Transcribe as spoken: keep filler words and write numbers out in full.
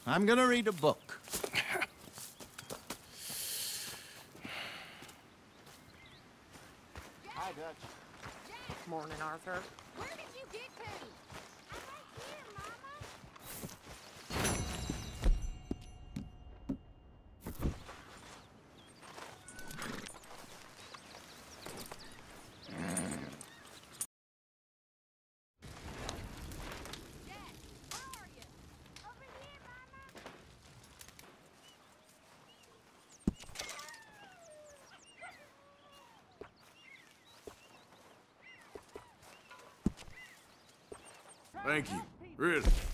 I'm gonna read a book. Hi, Dutch. Morning, Arthur. Where did you get to? I'm right here, Mama. Dad, where are you? Over here, Mama. Thank you. Really.